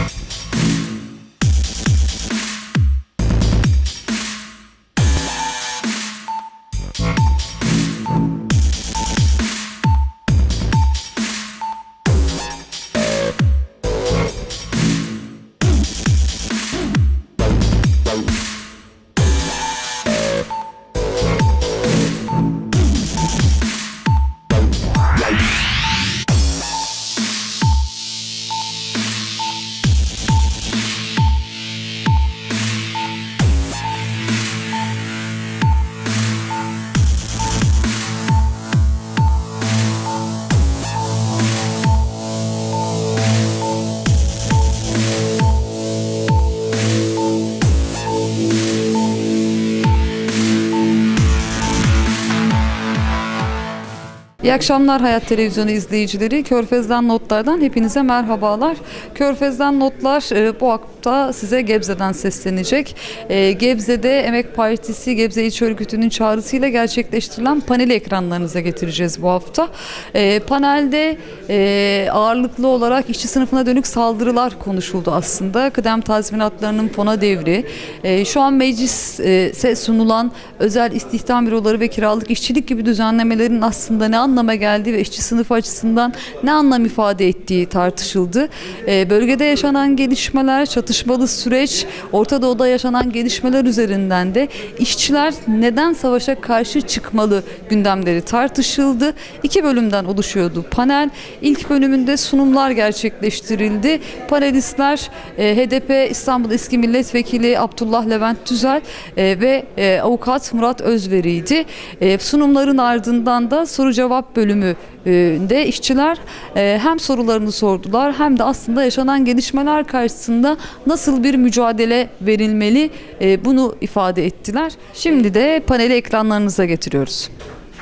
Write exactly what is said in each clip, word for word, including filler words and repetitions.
İyi akşamlar Hayat Televizyonu izleyicileri. Körfez'den Notlar'dan hepinize merhabalar. Körfez'den Notlar e, bu hafta size Gebze'den seslenecek. E, Gebze'de Emek Partisi Gebze İlçe Örgütü'nün çağrısıyla gerçekleştirilen paneli ekranlarınıza getireceğiz bu hafta. E, panelde e, ağırlıklı olarak işçi sınıfına dönük saldırılar konuşuldu aslında. Kıdem tazminatlarının fona devri, e, şu an meclise sunulan özel istihdam büroları ve kiralık işçilik gibi düzenlemelerin aslında ne anlama geldiği ve işçi sınıfı açısından ne anlam ifade ettiği tartışıldı. E, bölgede yaşanan gelişmeler, çatışmalı süreç, Orta Doğu'da yaşanan gelişmeler üzerinden de işçiler neden savaşa karşı çıkmalı gündemleri tartışıldı. İki bölümden oluşuyordu panel. İlk bölümünde sunumlar gerçekleştirildi. Panelistler e, H D P İstanbul Eski Milletvekili Abdullah Levent Tüzel e, ve e, avukat Murat Özveri'ydi. E, sunumların ardından da soru cevap bölümünde işçiler e, hem sorularını sordular hem de aslında yaşanan gelişmeler karşısında nasıl bir mücadele verilmeli e, bunu ifade ettiler. Şimdi de paneli ekranlarınıza getiriyoruz.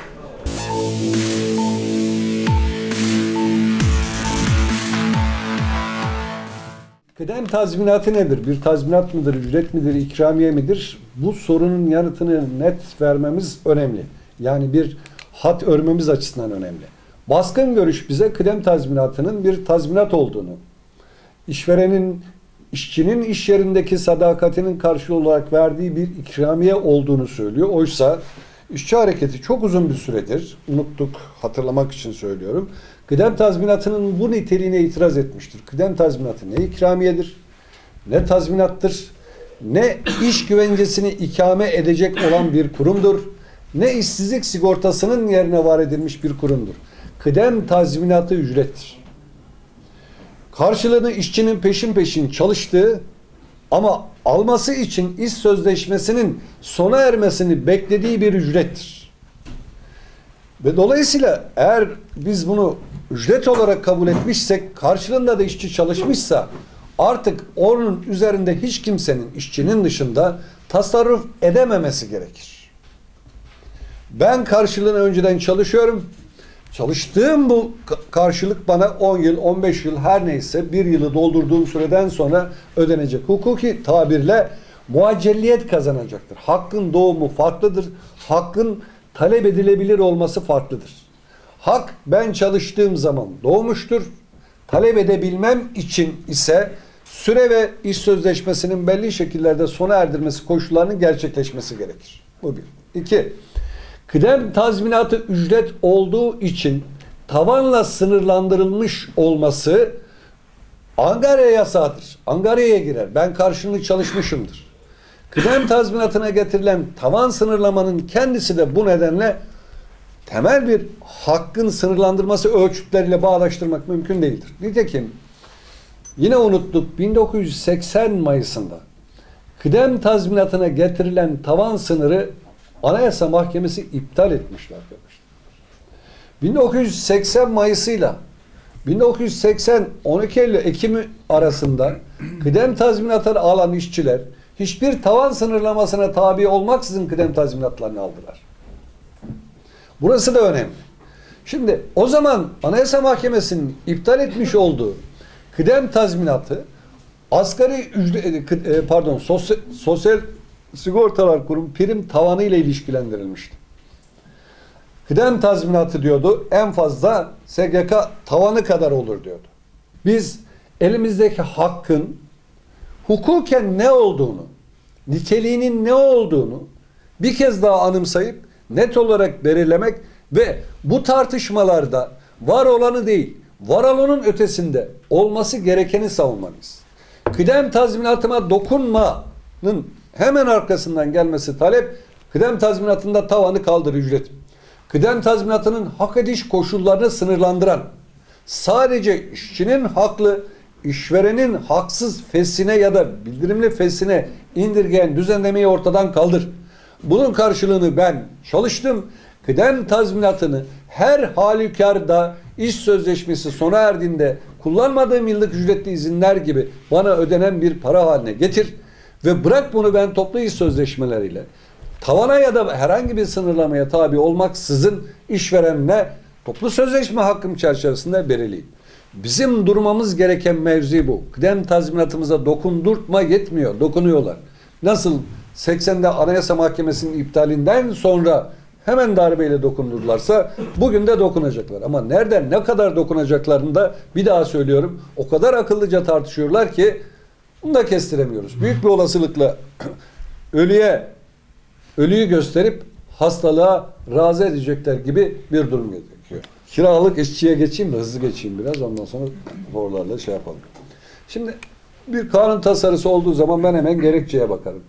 Kıdem tazminatı nedir? Bir tazminat mıdır, ücret midir, ikramiye midir? Bu sorunun yanıtını net vermemiz önemli. Yani bir hat örmemiz açısından önemli. Baskın görüş bize kıdem tazminatının bir tazminat olduğunu, işverenin, işçinin iş yerindeki sadakatinin karşılığı olarak verdiği bir ikramiye olduğunu söylüyor. Oysa işçi hareketi çok uzun bir süredir, unuttuk, hatırlamak için söylüyorum, kıdem tazminatının bu niteliğine itiraz etmiştir. Kıdem tazminatı ne ikramiyedir, ne tazminattır, ne iş güvencesini ikame edecek olan bir kurumdur, ne işsizlik sigortasının yerine var edilmiş bir kurumdur. Kıdem tazminatı ücrettir. Karşılığını işçinin peşin peşin çalıştığı ama alması için iş sözleşmesinin sona ermesini beklediği bir ücrettir. Ve dolayısıyla eğer biz bunu ücret olarak kabul etmişsek, karşılığında da işçi çalışmışsa artık onun üzerinde hiç kimsenin, işçinin dışında tasarruf edememesi gerekir. Ben karşılığını önceden çalışıyorum. Çalıştığım bu karşılık bana on yıl, on beş yıl her neyse bir yılı doldurduğum süreden sonra ödenecek. Hukuki tabirle muaccelliyet kazanacaktır. Hakkın doğumu farklıdır. Hakkın talep edilebilir olması farklıdır. Hak ben çalıştığım zaman doğmuştur. Talep edebilmem için ise süre ve iş sözleşmesinin belli şekillerde sona erdirmesi koşullarının gerçekleşmesi gerekir. Bu bir. İki. Kıdem tazminatı ücret olduğu için tavanla sınırlandırılmış olması angarya yasağıdır. Angarya'ya girer. Ben karşılıklı çalışmışımdır. Kıdem tazminatına getirilen tavan sınırlamanın kendisi de bu nedenle temel bir hakkın sınırlandırması ölçütleriyle bağdaştırmak mümkün değildir. Nitekim yine unuttuk, bin dokuz yüz seksen Mayıs'ında kıdem tazminatına getirilen tavan sınırı Anayasa Mahkemesi iptal etmişler arkadaşlar. bin dokuz yüz seksen Mayıs'ıyla bin dokuz yüz seksen on iki Eylül Ekim arasında kıdem tazminatını alan işçiler hiçbir tavan sınırlamasına tabi olmaksızın kıdem tazminatlarını aldılar. Burası da önemli. Şimdi o zaman Anayasa Mahkemesi'nin iptal etmiş olduğu kıdem tazminatı asgari ücret, pardon sosyal, sosyal Sigortalar Kurumu prim tavanı ile ilişkilendirilmişti. Kıdem tazminatı diyordu en fazla S G K tavanı kadar olur diyordu. Biz elimizdeki hakkın hukuken ne olduğunu, niteliğinin ne olduğunu bir kez daha anımsayıp net olarak belirlemek ve bu tartışmalarda var olanı değil, var olanın ötesinde olması gerekeni savunmalıyız. Kıdem tazminatıma dokunmanın hemen arkasından gelmesi talep, kıdem tazminatında tavanı kaldır ücret. Kıdem tazminatının hak ediş koşullarını sınırlandıran, sadece işçinin haklı, işverenin haksız fesine ya da bildirimli fesine indirgeyen düzenlemeyi ortadan kaldır. Bunun karşılığını ben çalıştım. Kıdem tazminatını her halükarda iş sözleşmesi sona erdiğinde kullanmadığım yıllık ücretli izinler gibi bana ödenen bir para haline getir ve bırak bunu ben toplu iş sözleşmeleriyle tavana ya da herhangi bir sınırlamaya tabi olmaksızın işverenle toplu sözleşme hakkım çerçevesinde belirleyeyim. Bizim durmamız gereken mevzi bu. Kıdem tazminatımıza dokundurtma yetmiyor. Dokunuyorlar. Nasıl seksende Anayasa Mahkemesi'nin iptalinden sonra hemen darbeyle dokundurlarsa bugün de dokunacaklar. Ama nereden ne kadar dokunacaklarını da bir daha söylüyorum. O kadar akıllıca tartışıyorlar ki bunu da kestiremiyoruz. Büyük bir olasılıkla ölüye ölüyü gösterip hastalığa razı edecekler gibi bir durum gerekiyor. Kiralık işçiye geçeyim de hızlı geçeyim biraz. Ondan sonra oralarla şey yapalım. Şimdi bir kanun tasarısı olduğu zaman ben hemen gerekçeye bakarım.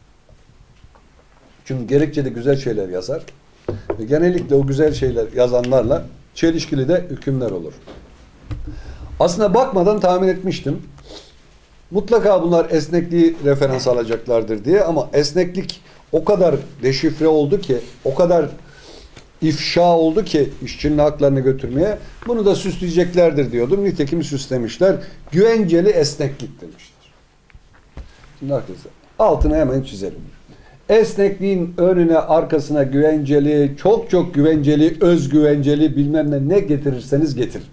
Çünkü gerekçede güzel şeyler yazar. Ve genellikle o güzel şeyler yazanlarla çelişkili de hükümler olur. Aslında bakmadan tahmin etmiştim. Mutlaka bunlar esnekliği referans alacaklardır diye, ama esneklik o kadar deşifre oldu ki, o kadar ifşa oldu ki işçinin haklarını götürmeye, bunu da süsleyeceklerdir diyordum. Nitekim süslemişler. Güvenceli esneklik demişler. Şimdi arkadaşlar altına hemen çizelim. Esnekliğin önüne arkasına güvenceli, çok çok güvenceli, özgüvenceli bilmem ne ne getirirseniz getirin.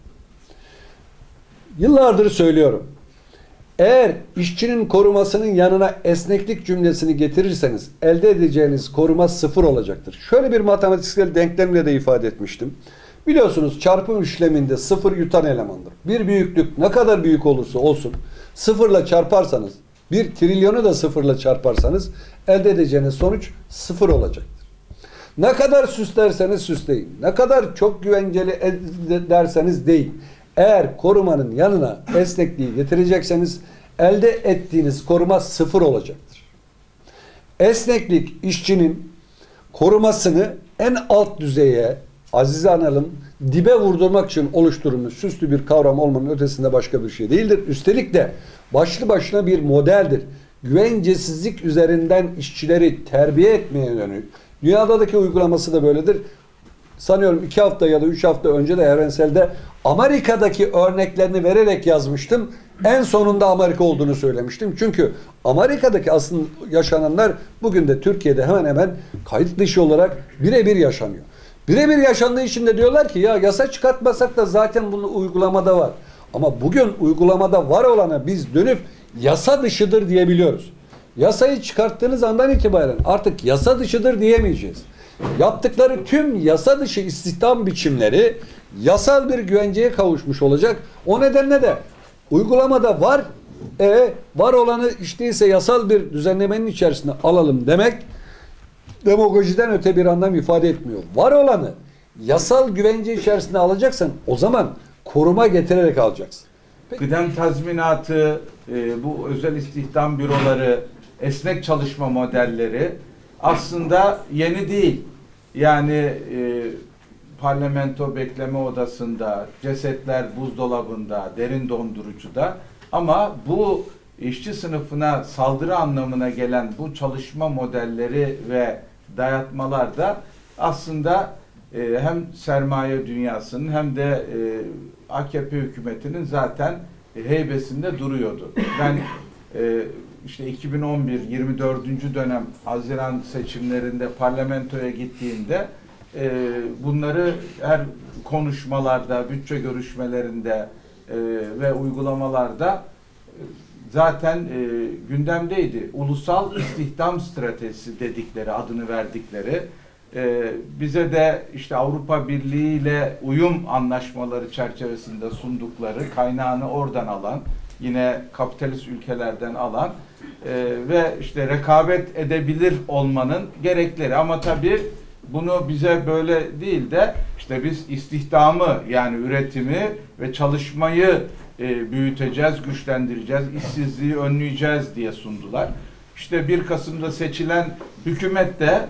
Yıllardır söylüyorum. Eğer işçinin korumasının yanına esneklik cümlesini getirirseniz elde edeceğiniz koruma sıfır olacaktır. Şöyle bir matematiksel denklemle de ifade etmiştim. Biliyorsunuz çarpım işleminde sıfır yutan elemandır. Bir büyüklük ne kadar büyük olursa olsun sıfırla çarparsanız, bir trilyonu da sıfırla çarparsanız elde edeceğiniz sonuç sıfır olacaktır. Ne kadar süslerseniz süsleyin, ne kadar çok güvenceli derseniz deyin. Eğer korumanın yanına esnekliği getirecekseniz elde ettiğiniz koruma sıfır olacaktır. Esneklik işçinin korumasını en alt düzeye, azize analım, dibe vurdurmak için oluşturulmuş süslü bir kavram olmanın ötesinde başka bir şey değildir. Üstelik de başlı başına bir modeldir. Güvencesizlik üzerinden işçileri terbiye etmeye yönelik. Dünyadaki uygulaması da böyledir. Sanıyorum iki hafta ya da üç hafta önce de Evrensel'de Amerika'daki örneklerini vererek yazmıştım. En sonunda Amerika olduğunu söylemiştim. Çünkü Amerika'daki aslında yaşananlar bugün de Türkiye'de hemen hemen kayıt dışı olarak birebir yaşanıyor. Birebir yaşandığı için de diyorlar ki ya yasa çıkartmasak da zaten bunu uygulamada var. Ama bugün uygulamada var olana biz dönüp yasa dışıdır diyebiliyoruz. Yasayı çıkarttığınız andan itibaren artık yasa dışıdır diyemeyeceğiz. Yaptıkları tüm yasa dışı istihdam biçimleri yasal bir güvenceye kavuşmuş olacak. O nedenle de uygulamada var, e, var olanı işte ise yasal bir düzenlemenin içerisine alalım demek demagojiden öte bir anlam ifade etmiyor. Var olanı yasal güvence içerisine alacaksan o zaman koruma getirerek alacaksın. Peki. Kıdem tazminatı, e, bu özel istihdam büroları, esnek çalışma modelleri aslında yeni değil. Yani e, parlamento bekleme odasında, cesetler buzdolabında, derin dondurucuda, ama bu işçi sınıfına saldırı anlamına gelen bu çalışma modelleri ve dayatmalar da aslında e, hem sermaye dünyasının hem de e, A K P hükümetinin zaten e, heybesinde duruyordu. Ben e, işte iki bin on bir yirmi dördüncü dönem Haziran seçimlerinde parlamentoya gittiğimde e, bunları her konuşmalarda, bütçe görüşmelerinde e, ve uygulamalarda e, zaten e, gündemdeydi. Ulusal istihdam stratejisi dedikleri, adını verdikleri Ee, bize de işte Avrupa Birliği ile uyum anlaşmaları çerçevesinde sundukları, kaynağını oradan alan, yine kapitalist ülkelerden alan e, ve işte rekabet edebilir olmanın gerekleri. Ama tabii bunu bize böyle değil de işte biz istihdamı, yani üretimi ve çalışmayı e, büyüteceğiz, güçlendireceğiz, işsizliği önleyeceğiz diye sundular. İşte bir Kasım'da seçilen hükümet de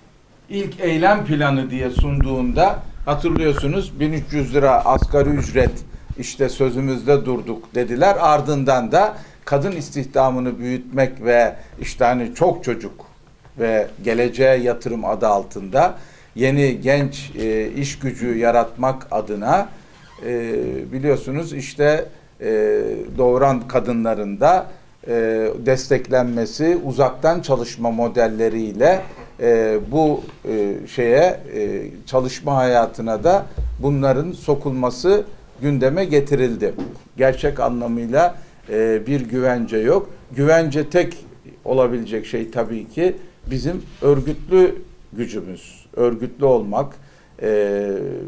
ilk eylem planı diye sunduğunda, hatırlıyorsunuz, bin üç yüz lira asgari ücret, işte sözümüzde durduk dediler. Ardından da kadın istihdamını büyütmek ve işte hani çok çocuk ve geleceğe yatırım adı altında yeni genç e, iş gücü yaratmak adına e, biliyorsunuz işte e, doğuran kadınların da e, desteklenmesi, uzaktan çalışma modelleriyle e, bu e, şeye e, çalışma hayatına da bunların sokulması gündeme getirildi. Gerçek anlamıyla e, bir güvence yok. Güvence tek olabilecek şey tabii ki bizim örgütlü gücümüz, örgütlü olmak, e,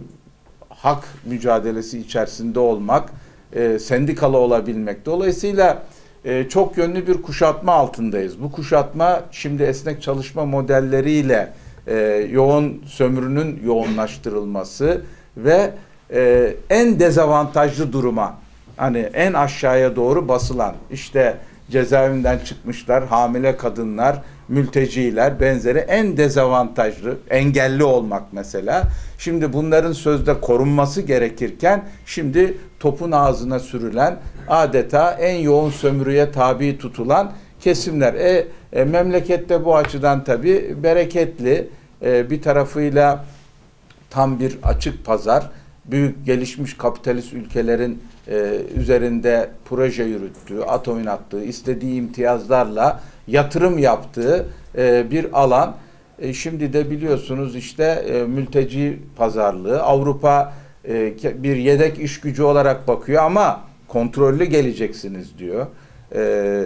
hak mücadelesi içerisinde olmak, e, sendikalı olabilmek. Dolayısıyla e, çok yönlü bir kuşatma altındayız. Bu kuşatma şimdi esnek çalışma modelleriyle e, yoğun sömürünün yoğunlaştırılması ve e, en dezavantajlı duruma, hani en aşağıya doğru basılan, işte cezaevinden çıkmışlar, hamile kadınlar, mülteciler, benzeri en dezavantajlı, engelli olmak mesela. Şimdi bunların sözde korunması gerekirken şimdi topun ağzına sürülen, adeta en yoğun sömürüye tabi tutulan kesimler. E, e, memlekette bu açıdan tabii bereketli, e, bir tarafıyla tam bir açık pazar, büyük gelişmiş kapitalist ülkelerin e, üzerinde proje yürüttüğü, at oynattığı, istediği imtiyazlarla yatırım yaptığı e, bir alan. E, şimdi de biliyorsunuz işte e, mülteci pazarlığı, Avrupa e, bir yedek iş gücü olarak bakıyor ama kontrollü geleceksiniz diyor. E,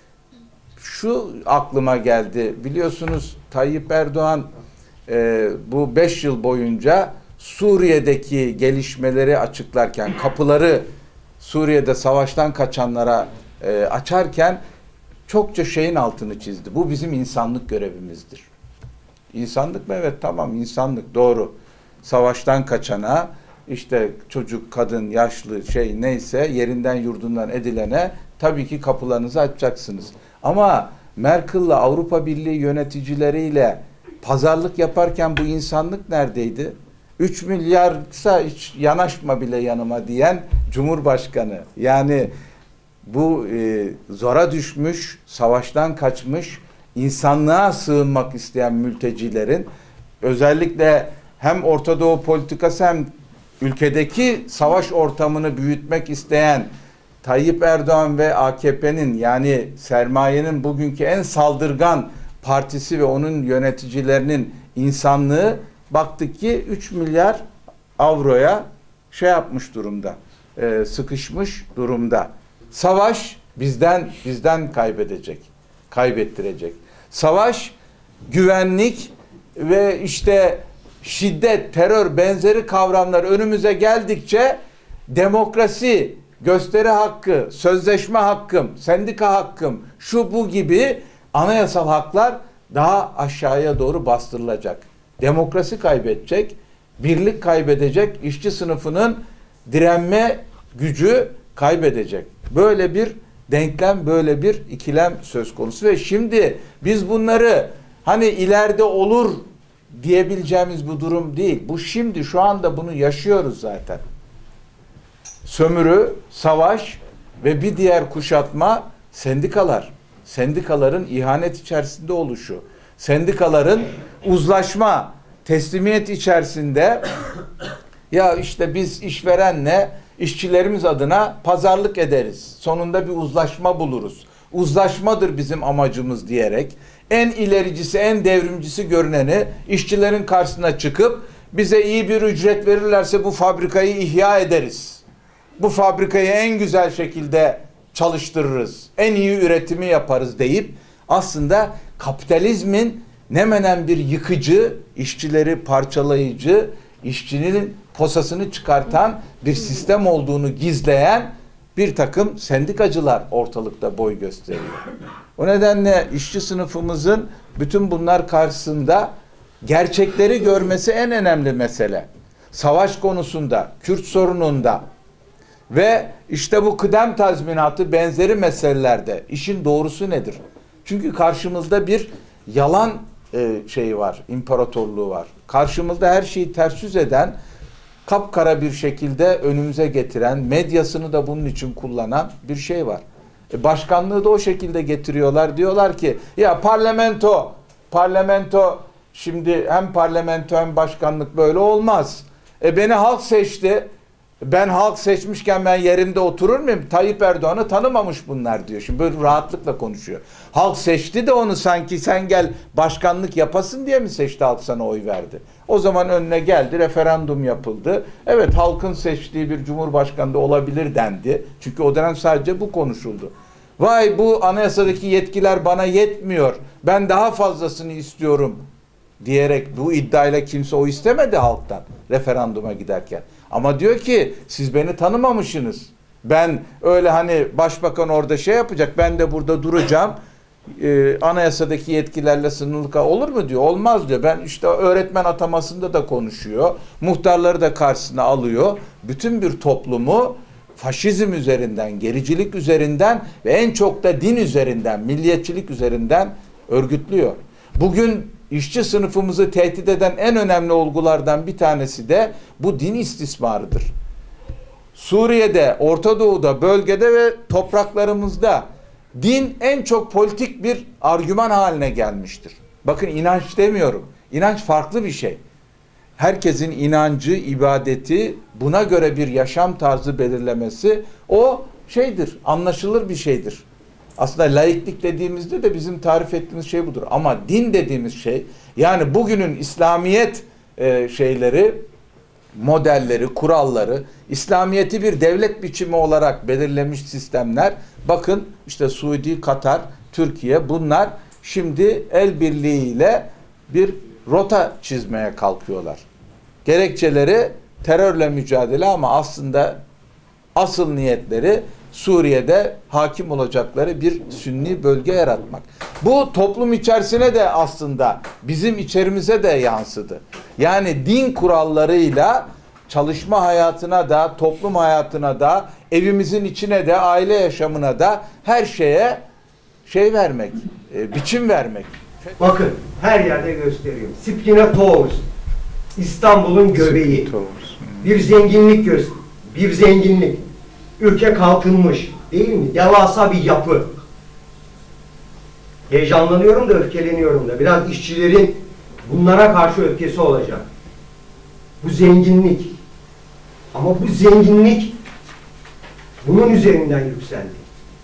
şu aklıma geldi, biliyorsunuz Tayyip Erdoğan e, bu beş yıl boyunca Suriye'deki gelişmeleri açıklarken, kapıları Suriye'de savaştan kaçanlara e, açarken çokça şeyin altını çizdi. Bu bizim insanlık görevimizdir. İnsanlık mı? Evet, tamam, insanlık, doğru. Savaştan kaçana, işte çocuk, kadın, yaşlı, şey neyse, yerinden yurdundan edilene tabii ki kapılarınızı açacaksınız. Ama Merkel'la Avrupa Birliği yöneticileriyle pazarlık yaparken bu insanlık neredeydi? üç milyarsa hiç yanaşma bile yanıma diyen Cumhurbaşkanı. Yani bu e, zora düşmüş, savaştan kaçmış, insanlığa sığınmak isteyen mültecilerin, özellikle hem Orta Doğu politikası hem ülkedeki savaş ortamını büyütmek isteyen Tayyip Erdoğan ve A K P'nin, yani sermayenin bugünkü en saldırgan partisi ve onun yöneticilerinin insanlığı, baktık ki üç milyar avroya şey yapmış durumda, e, sıkışmış durumda. Savaş bizden bizden kaybedecek, kaybettirecek. Savaş, güvenlik ve işte şiddet, terör benzeri kavramlar önümüze geldikçe demokrasi, gösteri hakkı, sözleşme hakkım, sendika hakkım, şu bu gibi anayasal haklar daha aşağıya doğru bastırılacak. Demokrasi kaybedecek, birlik kaybedecek, işçi sınıfının direnme gücü kaybedecek. Böyle bir denklem, böyle bir ikilem söz konusu ve şimdi biz bunları hani ileride olur diyebileceğimiz bu durum değil. Bu şimdi, şu anda bunu yaşıyoruz zaten. Sömürü, savaş ve bir diğer kuşatma sendikalar. Sendikaların ihanet içerisinde oluşu. Sendikaların uzlaşma, teslimiyet içerisinde ya işte biz işverenle işçilerimiz adına pazarlık ederiz. Sonunda bir uzlaşma buluruz. Uzlaşmadır bizim amacımız diyerek en ilericisi, en devrimcisi görüneni işçilerin karşısına çıkıp bize iyi bir ücret verirlerse bu fabrikayı ihya ederiz. Bu fabrikayı en güzel şekilde çalıştırırız. En iyi üretimi yaparız deyip aslında kapitalizmin ne menen bir yıkıcı, işçileri parçalayıcı, işçinin posasını çıkartan bir sistem olduğunu gizleyen bir takım sendikacılar ortalıkta boy gösteriyor. O nedenle işçi sınıfımızın bütün bunlar karşısında gerçekleri görmesi en önemli mesele. Savaş konusunda, Kürt sorununda ve işte bu kıdem tazminatı benzeri meselelerde işin doğrusu nedir? Çünkü karşımızda bir yalan e, şeyi var, imparatorluğu var. Karşımızda her şeyi ters yüz eden, kapkara bir şekilde önümüze getiren, medyasını da bunun için kullanan bir şey var. E başkanlığı da o şekilde getiriyorlar. Diyorlar ki ya parlamento, parlamento şimdi hem parlamento hem başkanlık böyle olmaz. E beni halk seçti. Ben halk seçmişken ben yerimde oturur muyum? Tayyip Erdoğan'ı tanımamış bunlar diyor. Şimdi böyle rahatlıkla konuşuyor. Halk seçti de onu sanki sen gel başkanlık yapasın diye mi seçti, halk sana oy verdi? O zaman önüne geldi, referandum yapıldı. Evet, halkın seçtiği bir cumhurbaşkanı da olabilir dendi. Çünkü o dönem sadece bu konuşuldu. Vay, bu anayasadaki yetkiler bana yetmiyor, ben daha fazlasını istiyorum diyerek bu iddiayla kimse o istemedi halktan referanduma giderken. Ama diyor ki siz beni tanımamışsınız. Ben öyle hani başbakan orada şey yapacak, ben de burada duracağım. Ee, anayasadaki yetkilerle sınırlı olur mu diyor. Olmaz diyor. Ben işte öğretmen atamasında da konuşuyor. Muhtarları da karşısına alıyor. Bütün bir toplumu faşizm üzerinden, gericilik üzerinden ve en çok da din üzerinden, milliyetçilik üzerinden örgütlüyor. Bugün işçi sınıfımızı tehdit eden en önemli olgulardan bir tanesi de bu din istismarıdır. Suriye'de, Orta Doğu'da, bölgede ve topraklarımızda din en çok politik bir argüman haline gelmiştir. Bakın, inanç demiyorum. İnanç farklı bir şey. Herkesin inancı, ibadeti, buna göre bir yaşam tarzı belirlemesi o şeydir, anlaşılır bir şeydir. Aslında laiklik dediğimizde de bizim tarif ettiğimiz şey budur. Ama din dediğimiz şey, yani bugünün İslamiyet e, şeyleri, modelleri, kuralları, İslamiyet'i bir devlet biçimi olarak belirlemiş sistemler, bakın işte Suudi, Katar, Türkiye, bunlar şimdi el birliğiyle bir rota çizmeye kalkıyorlar. Gerekçeleri terörle mücadele ama aslında asıl niyetleri Suriye'de hakim olacakları bir Sünni bölge yaratmak. Bu toplum içerisine de aslında bizim içerimize de yansıdı. Yani din kurallarıyla çalışma hayatına da, toplum hayatına da, evimizin içine de, aile yaşamına da her şeye şey vermek, e, biçim vermek. Bakın, her yerde gösteriyorum. Spinators, İstanbul'un göbeği. Bir zenginlik göz, bir zenginlik. Ülke kalkınmış, değil mi? Devasa bir yapı. Heyecanlanıyorum da öfkeleniyorum da. Biraz işçilerin bunlara karşı öfkesi olacak. Bu zenginlik. Ama bu zenginlik bunun üzerinden yükseldi.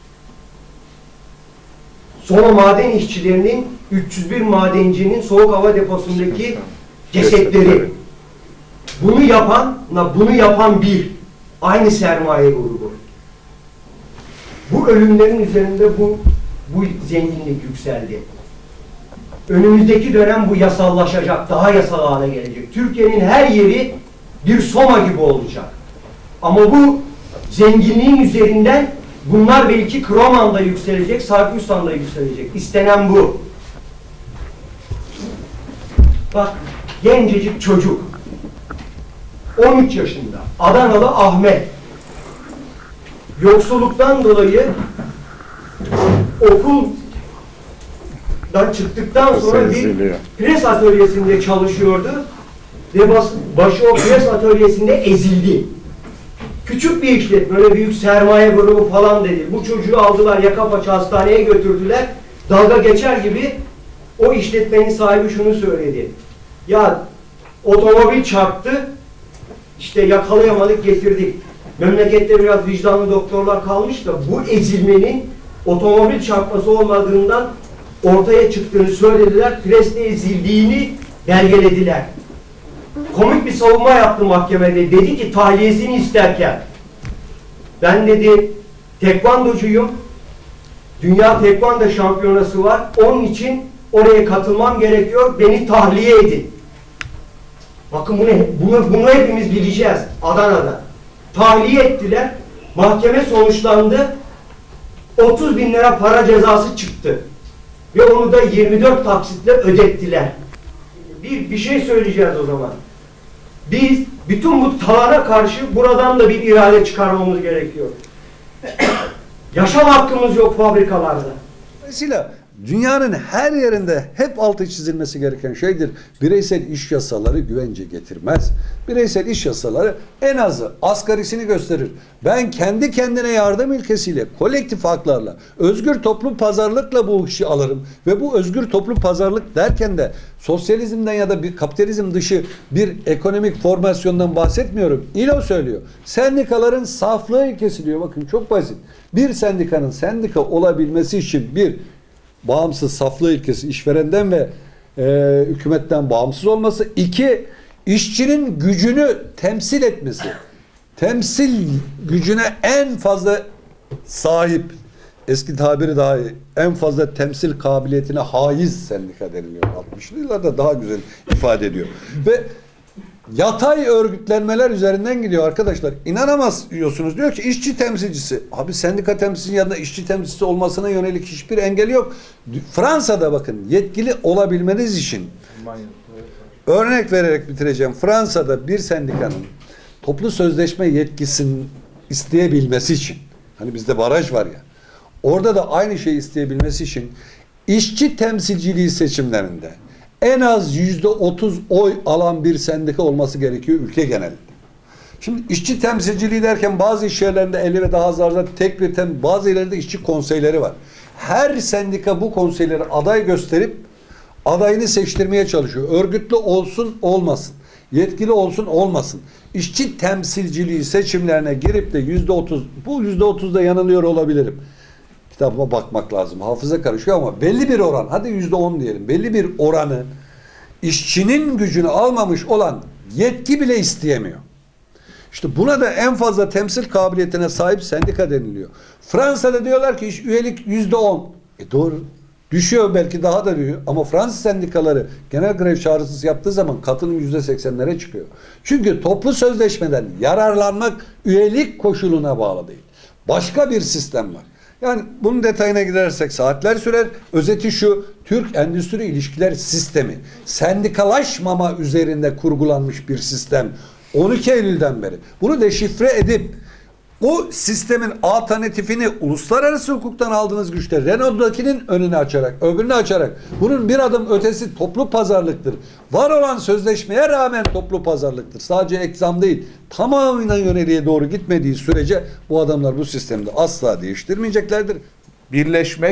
Sonra maden işçilerinin üç yüz bir madencinin soğuk hava deposundaki cesetleri. Bunu yapan, bunu yapan bir aynı sermaye grubu. Bu ölümlerin üzerinde bu bu zenginlik yükseldi. Önümüzdeki dönem bu yasallaşacak, daha yasal hale gelecek. Türkiye'nin her yeri bir Soma gibi olacak. Ama bu zenginliğin üzerinden bunlar belki Kroman'da yükselecek, Sarkisyan'da yükselecek. İstenen bu. Bak, gencecik çocuk, on üç yaşında, Adanalı Ahmet, yoksulluktan dolayı okuldan çıktıktan sonra bir pres atölyesinde çalışıyordu ve başı o pres atölyesinde ezildi. Küçük bir işletme, böyle büyük sermaye grubu falan dedi. Bu çocuğu aldılar, yaka paça hastaneye götürdüler. Dalga geçer gibi o işletmenin sahibi şunu söyledi. Ya otomobil çarptı, işte yakalayamadık, getirdik. Memlekette biraz vicdanlı doktorlar kalmış da bu ezilmenin otomobil çarpması olmadığından ortaya çıktığını söylediler. Presle ezildiğini belgelediler. Komik bir savunma yaptı mahkemede. Dedi ki tahliyesini isterken, ben dedi tekvandocuyum, dünya tekvando şampiyonası var, onun için oraya katılmam gerekiyor, beni tahliye edin. Bakın bunu, bunu, bunu hepimiz bileceğiz Adana'da. Tahliye ettiler, mahkeme sonuçlandı, otuz bin lira para cezası çıktı. Ve onu da yirmi dört taksitle ödettiler. Bir, bir şey söyleyeceğiz o zaman. Biz bütün bu tavana karşı buradan da bir irade çıkarmamız gerekiyor. Yaşam hakkımız yok fabrikalarda. Dolayısıyla dünyanın her yerinde hep altı çizilmesi gereken şeydir. Bireysel iş yasaları güvence getirmez. Bireysel iş yasaları en azı asgarisini gösterir. Ben kendi kendine yardım ilkesiyle, kolektif haklarla, özgür toplu pazarlıkla bu işi alırım. Ve bu özgür toplu pazarlık derken de sosyalizmden ya da bir kapitalizm dışı bir ekonomik formasyondan bahsetmiyorum. İlo söylüyor. Sendikaların saflığı ilkesi diyor. Bakın çok basit. Bir sendikanın sendika olabilmesi için bir, bağımsız saflığı ilkesi, işverenden ve e, hükümetten bağımsız olması. İki, işçinin gücünü temsil etmesi. Temsil gücüne en fazla sahip, eski tabiri daha iyi, en fazla temsil kabiliyetine haiz sendika deniliyor. altmışlı yıllarda daha güzel ifade ediyor. Ve yatay örgütlenmeler üzerinden gidiyor arkadaşlar. İnanamazsınız. Diyor ki işçi temsilcisi. Abi sendika temsilcisinin yanında işçi temsilcisi olmasına yönelik hiçbir engel yok. Fransa'da bakın yetkili olabilmeniz için örnek vererek bitireceğim. Fransa'da bir sendikanın toplu sözleşme yetkisini isteyebilmesi için, hani bizde baraj var ya, orada da aynı şeyi isteyebilmesi için işçi temsilciliği seçimlerinde en az yüzde otuz oy alan bir sendika olması gerekiyor ülke genelinde. Şimdi işçi temsilciliği derken bazı iş yerlerinde elli ve daha az arada tek bir tem, bazı yerlerde işçi konseyleri var. Her sendika bu konseyleri aday gösterip adayını seçtirmeye çalışıyor. Örgütlü olsun olmasın, yetkili olsun olmasın. İşçi temsilciliği seçimlerine girip de yüzde otuz, bu yüzde otuzda yanılıyor olabilirim. Kitabıma bakmak lazım. Hafıza karışıyor ama belli bir oran, hadi yüzde on diyelim. Belli bir oranı işçinin gücünü almamış olan yetki bile isteyemiyor. İşte buna da en fazla temsil kabiliyetine sahip sendika deniliyor. Fransa'da diyorlar ki iş üyelik yüzde on. E doğru. Düşüyor belki daha da düşüyor. Ama Fransız sendikaları genel grev çağrısı yaptığı zaman katılım yüzde seksenlere çıkıyor. Çünkü toplu sözleşmeden yararlanmak üyelik koşuluna bağlı değil. Başka bir sistem var. Yani bunun detayına gidersek saatler sürer. Özeti şu: Türk endüstri ilişkiler sistemi sendikalaşmama üzerinde kurgulanmış bir sistem. on iki Eylül'den beri. Bunu deşifre edip o sistemin alternatifini uluslararası hukuktan aldığınız güçte Renault'dakinin önünü açarak, öbürünü açarak, bunun bir adım ötesi toplu pazarlıktır. Var olan sözleşmeye rağmen toplu pazarlıktır. Sadece ekzam değil, tamamıyla yöneliğe doğru gitmediği sürece bu adamlar bu sistemde asla değiştirmeyeceklerdir. Birleşmek,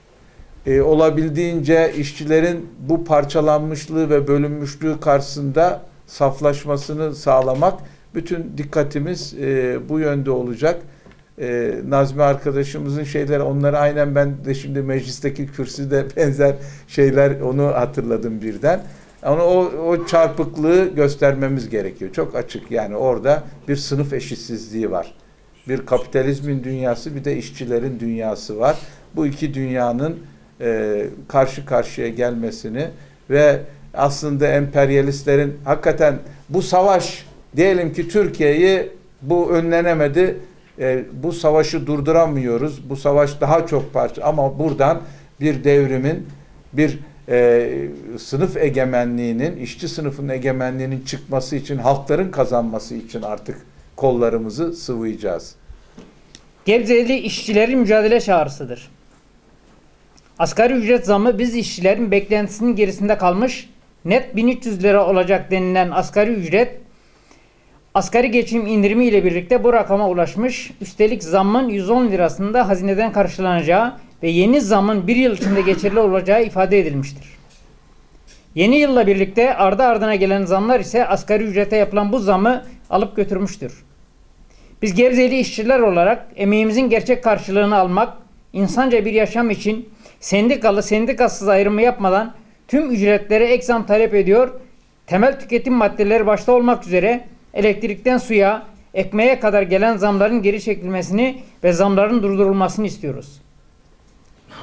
e, olabildiğince işçilerin bu parçalanmışlığı ve bölünmüşlüğü karşısında saflaşmasını sağlamak, bütün dikkatimiz e, bu yönde olacak. E, Nazmi arkadaşımızın şeyleri, onları aynen ben de şimdi meclisteki kürsüde benzer şeyler, onu hatırladım birden. Ama o, o çarpıklığı göstermemiz gerekiyor. Çok açık yani, orada bir sınıf eşitsizliği var. Bir kapitalizmin dünyası, bir de işçilerin dünyası var. Bu iki dünyanın e, karşı karşıya gelmesini ve aslında emperyalistlerin hakikaten bu savaş, diyelim ki Türkiye'yi bu önlenemedi, e, bu savaşı durduramıyoruz, bu savaş daha çok parça, ama buradan bir devrimin, bir e, sınıf egemenliğinin, işçi sınıfının egemenliğinin çıkması için, halkların kazanması için artık kollarımızı sıvayacağız. Gebzeli işçilerin mücadele çağrısıdır. Asgari ücret zammı biz işçilerin beklentisinin gerisinde kalmış, net bin üç yüz lira olacak denilen asgari ücret, asgari geçim indirimi ile birlikte bu rakama ulaşmış. Üstelik zammın yüz on lirasında hazineden karşılanacağı ve yeni zammın bir yıl içinde geçerli olacağı ifade edilmiştir. Yeni yılla birlikte ardı ardına gelen zamlar ise asgari ücrete yapılan bu zammı alıp götürmüştür. Biz Gebzeli işçiler olarak emeğimizin gerçek karşılığını almak, insanca bir yaşam için sendikalı sendikasız ayrımı yapmadan tüm ücretlere ek zam talep ediyor, temel tüketim maddeleri başta olmak üzere elektrikten suya, ekmeğe kadar gelen zamların geri çekilmesini ve zamların durdurulmasını istiyoruz.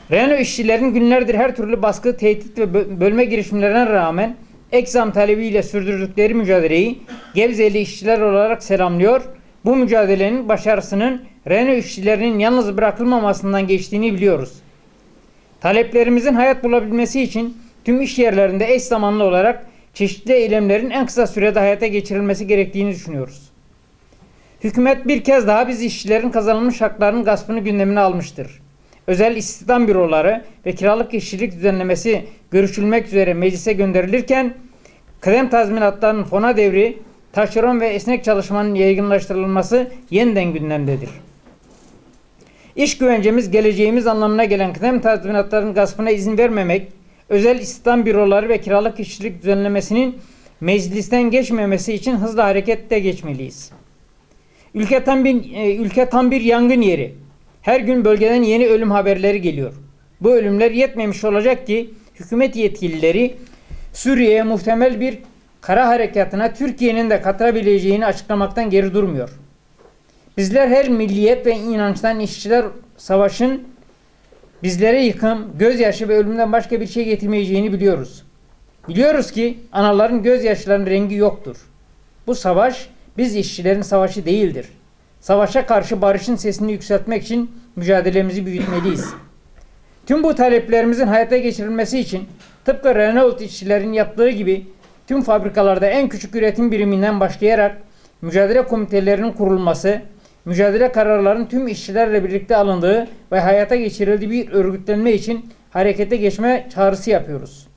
Renault işçilerin günlerdir her türlü baskı, tehdit ve bölme girişimlerine rağmen ek zam talebiyle sürdürdükleri mücadeleyi Gebzeli işçiler olarak selamlıyor. Bu mücadelenin başarısının Renault işçilerinin yalnız bırakılmamasından geçtiğini biliyoruz. Taleplerimizin hayat bulabilmesi için tüm iş yerlerinde eş zamanlı olarak çeşitli eylemlerin en kısa sürede hayata geçirilmesi gerektiğini düşünüyoruz. Hükümet bir kez daha biz işçilerin kazanılmış haklarının gaspını gündemine almıştır. Özel istihdam büroları ve kiralık işçilik düzenlemesi görüşülmek üzere meclise gönderilirken kıdem tazminatlarının fona devri, taşeron ve esnek çalışmanın yaygınlaştırılması yeniden gündemdedir. İş güvencemiz, geleceğimiz anlamına gelen kıdem tazminatlarının gaspına izin vermemek, özel istihdam büroları ve kiralık işçilik düzenlemesinin meclisten geçmemesi için hızlı harekette geçmeliyiz. Ülke tam bir, e, ülke tam bir yangın yeri. Her gün bölgeden yeni ölüm haberleri geliyor. Bu ölümler yetmemiş olacak ki hükümet yetkilileri Suriye'ye muhtemel bir kara harekatına Türkiye'nin de katılabileceğini açıklamaktan geri durmuyor. Bizler her milliyet ve inançtan işçiler savaşın bizlere yıkım, gözyaşı ve ölümden başka bir şey getirmeyeceğini biliyoruz. Biliyoruz ki anaların gözyaşlarının rengi yoktur. Bu savaş biz işçilerin savaşı değildir. Savaşa karşı barışın sesini yükseltmek için mücadelemizi büyütmeliyiz. Tüm bu taleplerimizin hayata geçirilmesi için tıpkı Renault işçilerin yaptığı gibi tüm fabrikalarda en küçük üretim biriminden başlayarak mücadele komitelerinin kurulması, mücadele kararlarının tüm işçilerle birlikte alındığı ve hayata geçirildiği bir örgütlenme için harekete geçme çağrısı yapıyoruz.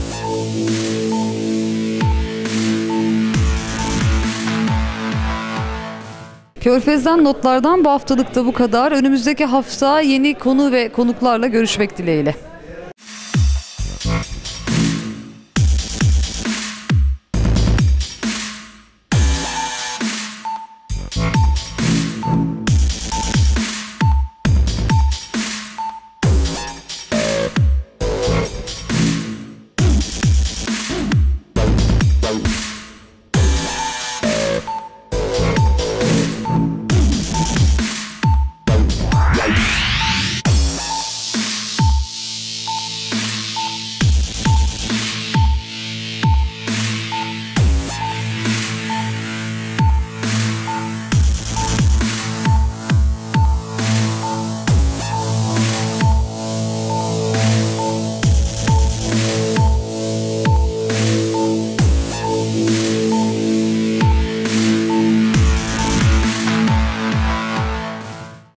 Körfez'den notlardan bu haftalıkta bu kadar. Önümüzdeki hafta yeni konu ve konuklarla görüşmek dileğiyle.